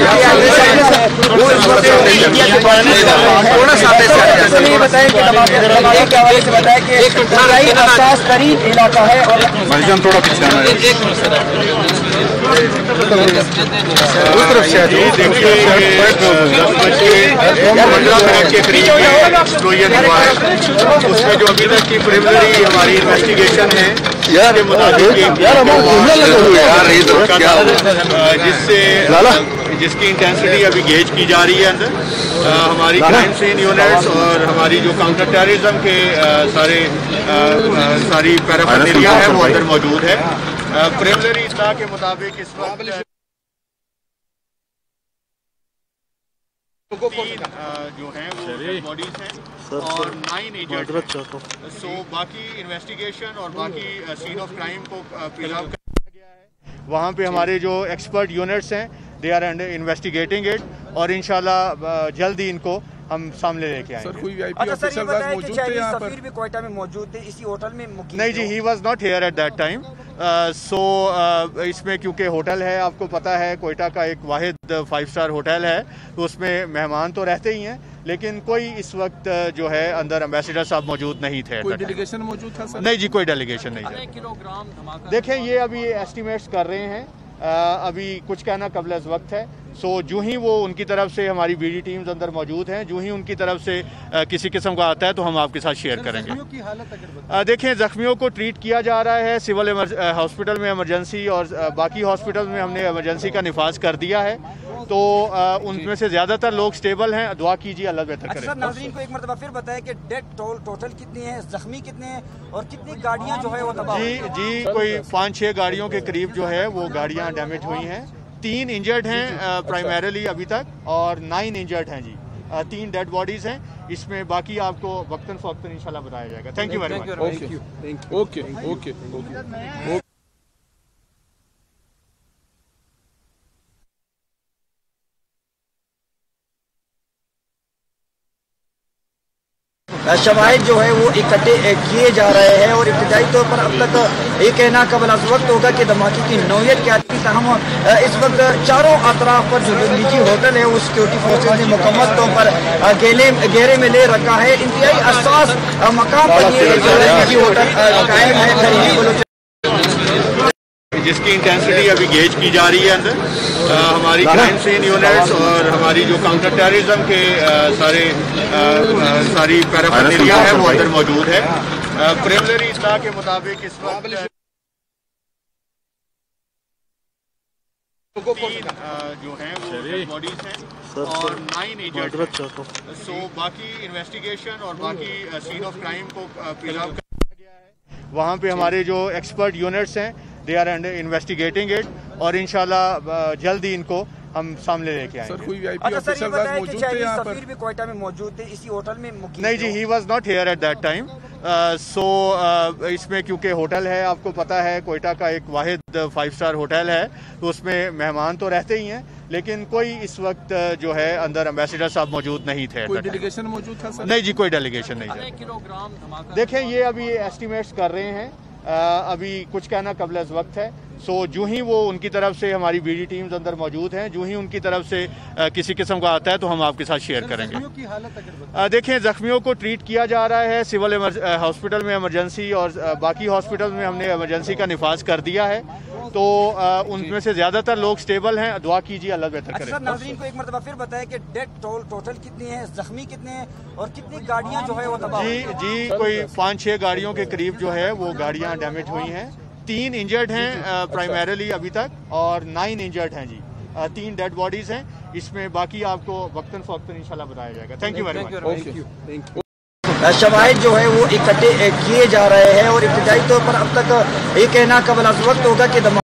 बताया कि हसास तरीन इलाका है और थोड़ा पीछे उस तरफ से देखिए 15 मिनट के करीब एक्सप्लोजन हुआ है। उसमें जो अभी तक की प्रिलिमिनरी हमारी इन्वेस्टिगेशन है के मुताबिक जिसकी इंटेंसिटी अभी गेज की जा रही है अंदर। हमारी क्राइम सीन यूनिट्स और हमारी जो काउंटर टेररिज्म के सारी पैराफर्नेलिया है वो अंदर मौजूद है। प्रिलिमिनरी इत्तला के मुताबिक इस वक्त जो हैं वो बॉडीज हैं और 9 एजेंट। सो बाकी इन्वेस्टिगेशन और बाकी सीन ऑफ क्राइम को प्रिजर्व किया गया है। वहाँ पे हमारे जो एक्सपर्ट यूनिट्स हैं दे आर इन्वेस्टिगेटिंग इट और इंशाल्लाह जल्द ही इनको हम सामने लेके आएंगे। सर, कोई वीआईपी ऑफिसर मौजूद थे यहाँ पर? सफीर भी क्वेटा में मौजूद थे इसी होटल में? नहीं जी, he was not here at that time. इसमें क्योंकि होटल है, आपको पता है क्वेटा का एक वाहिद 5 स्टार होटल है, तो उसमें मेहमान तो रहते ही हैं, लेकिन कोई इस वक्त जो है अंदर एम्बेसडर साहब मौजूद नहीं थे। कोई डेलीगेशन मौजूद था सर? नहीं जी, कोई डेलीगेशन नहीं है। देखें, ये अभी एस्टिमेट्स कर रहे हैं, अभी कुछ कहना कबल अज़ वक्त है। सो जो ही वो उनकी तरफ से हमारी बीडी टीम्स अंदर मौजूद हैं, जो ही उनकी तरफ से किसी किस्म का आता है तो हम आपके साथ शेयर करेंगे। की हालत देखें, जख्मियों को ट्रीट किया जा रहा है सिविल हॉस्पिटल में इमरजेंसी, और बाकी हॉस्पिटल में हमने इमरजेंसी का निफाज कर दिया है, तो उनमें से ज़्यादातर लोग स्टेबल हैं। दुआ कीजिए अल्लाह बेहतर करे। सर, नाज़रीन को एक मरतबा फिर बताएं कि डेथ टोटल कितनी है, जख्मी कितने हैं और कितनी गाड़ियाँ जो है वो तबाह? जी, कोई 5-6 गाड़ियों के करीब जो है वो गाड़ियाँ डैमेज हुई हैं। 3 इंजर्ड हैं प्राइमरीली अभी तक और 9 इंजर्ड हैं जी। 3 डेड बॉडीज हैं इसमें, बाकी आपको वक्तन फवक्तन इंशाल्लाह बताया जाएगा। Thank you very much. Okay. शवाहिद जो है वो इकट्ठे किए जा रहे हैं और इब्तिदाई तौर पर अब तक ये कहना कबल अज़ वक्त होगा कि धमाके की नौयत क्या थी। हम इस वक्त चारों अतराफ पर जो निजी होटल है वो सिक्योरिटी फोर्सेज ने मुकम्मल तौर पर घेरे में ले रखा है। इंतहाई हसास मकाम पर ये निजी होटल कायम है, जिसकी इंटेंसिटी अभी गेज की जा रही है अंदर। हमारी क्राइम सीन यूनिट्स और हमारी जो काउंटर टेररिज्म के सारी पैराफर्नेलिया है वो अंदर मौजूद है। प्रिलिमिनरी इत्तला के मुताबिक इस वक्त 3 जो हैं वो बॉडीज हैं और 9 एजेंट। सो बाकी इन्वेस्टिगेशन और बाकी सीन ऑफ क्राइम को प्रिजर्व किया गया है। वहाँ पे हमारे जो एक्सपर्ट यूनिट्स हैं दे आर इन्वेस्टिगेटिंग इट और इंशाल्लाह जल्द ही इनको हम सामने लेके आएंगे। सर, कोई वीआईपी ऑफिसर मौजूद थे यहाँ पर? सफीर भी क्वेटा में मौजूद थे इसी होटल में? नहीं जी, he was not here at that time. इसमें क्योंकि होटल है, आपको पता है क्वेटा का एक वाहिद 5 स्टार होटल है, तो उसमें मेहमान तो रहते ही हैं, लेकिन कोई इस वक्त जो है अंदर एम्बेसडर साहब मौजूद नहीं थे। कोई डेलीगेशन मौजूद था सर? नहीं जी, कोई डेलीगेशन नहीं है। देखें, ये अभी एस्टिमेट्स कर रहे हैं, अभी कुछ कहना कबल अज़ वक्त है। सो जो ही वो उनकी तरफ से हमारी बीडी टीम्स अंदर मौजूद हैं, जो ही उनकी तरफ से किसी किस्म का आता है तो हम आपके साथ शेयर करेंगे। की हालत देखें, जख्मियों को ट्रीट किया जा रहा है सिविल हॉस्पिटल में इमरजेंसी, और बाकी हॉस्पिटल में हमने इमरजेंसी का निफाज कर दिया है, तो उनमें से ज़्यादातर लोग स्टेबल हैं। दुआ कीजिए अल्लाह बेहतर करे। सर, नाज़रीन को एक मरतबा फिर बताएं कि डेथ टोटल कितनी है, जख्मी कितने हैं और कितनी गाड़ियाँ जो है वो तबाह? जी, कोई 5-6 गाड़ियों के करीब जो है वो गाड़ियाँ डैमेज हुई हैं। 3 इंजर्ड हैं प्राइमरीली अभी तक और 9 इंजर्ड हैं जी। 3 डेड बॉडीज हैं इसमें, बाकी आपको वक्तन फवक्तन इंशाल्लाह बताया जाएगा। Thank you very much. शवाहिद जो है वो इकट्ठे किए जा रहे हैं और इब्तिदाई तौर पर अब तक ये कहना कबल अज़ वक्त होगा कि